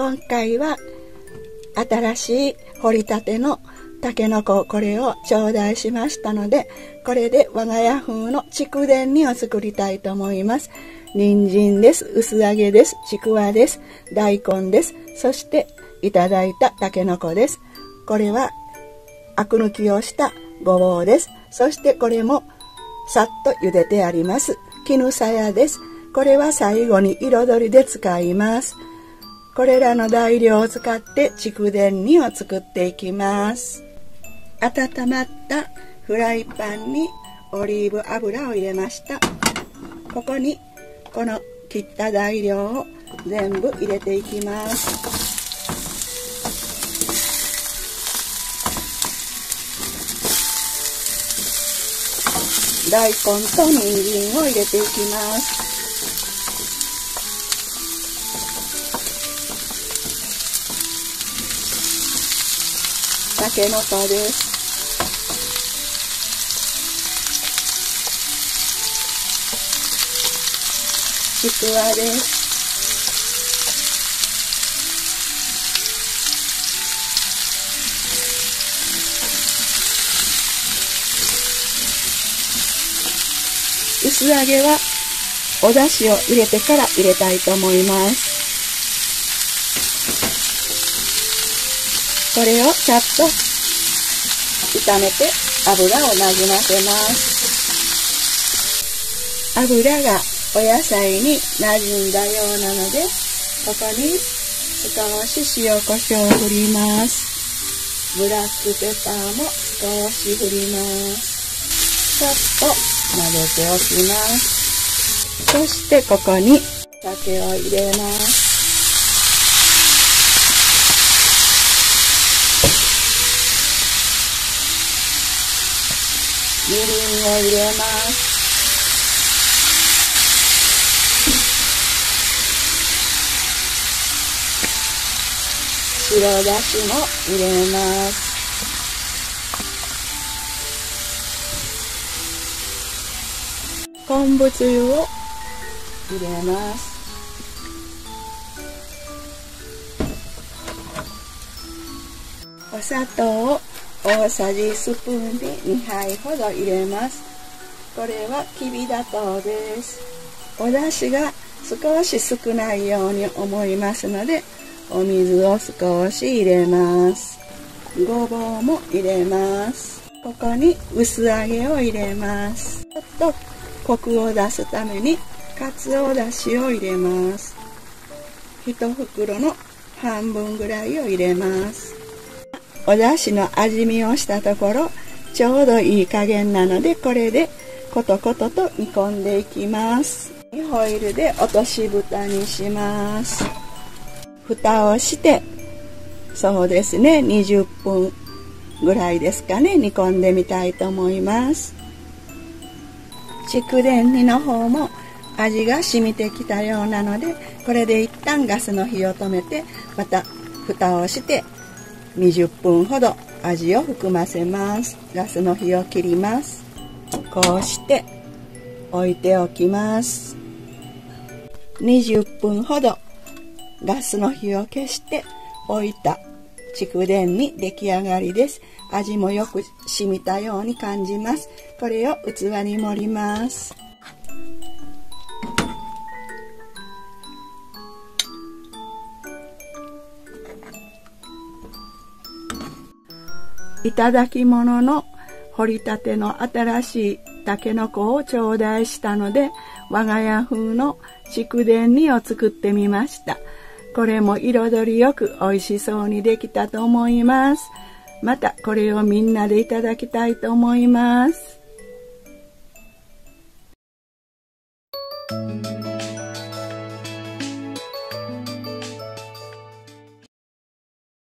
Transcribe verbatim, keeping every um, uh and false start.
今回は新しい掘りたてのたけのこ、これを頂戴しましたので、これで我が家風の筑前煮を作りたいと思います。人参です、薄揚げです、ちくわです、大根です、そしていただいたたけのこです。これはアク抜きをしたごぼうです。そしてこれもさっと茹でてあります絹さやです。これは最後に彩りで使います。これらの材料を使って筑前煮を作っていきます。温まったフライパンにオリーブ油を入れました。ここにこの切った材料を全部入れていきます。大根と人参を入れていきます。たけのこです。ちくわです。薄揚げはお出汁を入れてから入れたいと思います。これをちゃっと炒めて油をなじませます。油がお野菜になじんだようなので、ここに少し塩コショウを振ります。ブラックペッパーも少し振ります。ちょっと混ぜておきます。そしてここに酒を入れます。みりんを入れます。白だしも入れます。昆布つゆを入れます。お砂糖を大さじスプーンでにはいほど入れます。これはきび砂糖です。お出汁が少し少ないように思いますので、お水を少し入れます。ごぼうも入れます。ここに薄揚げを入れます。ちょっとコクを出すためにかつおだしを入れます。いち袋の半分ぐらいを入れます。お出汁の味見をしたところちょうどいい加減なので、これでコトコトと煮込んでいきます。ホイルで落とし蓋にします。蓋をしてそうですねにじゅっぷんぐらいですかね、煮込んでみたいと思います。筑前煮の方も味が染みてきたようなので、これで一旦ガスの火を止めて、また蓋をしてにじゅっぷんほど味を含ませます。ガスの火を切ります。こうして置いておきます。にじゅっぷんほどガスの火を消して置いた筑前煮出来上がりです。味もよく染みたように感じます。これを器に盛ります。いただき物の掘りたての新しいたけのこを頂戴したので、我が家風の筑前煮を作ってみました。これも彩りよく美味しそうにできたと思います。またこれをみんなでいただきたいと思います。